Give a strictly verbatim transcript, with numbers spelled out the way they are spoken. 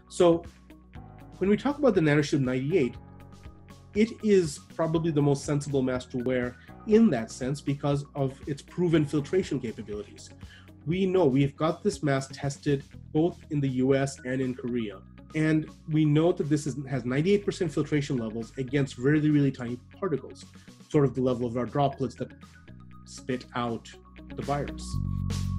So when we talk about the Nano-Shield ninety-eight, it is probably the most sensible mask to wear in that sense because of its proven filtration capabilities. We know we've got this mask tested both in the U S and in Korea. And we know that this is, has ninety-eight percent filtration levels against really, really tiny particles, sort of the level of our droplets that spit out the virus.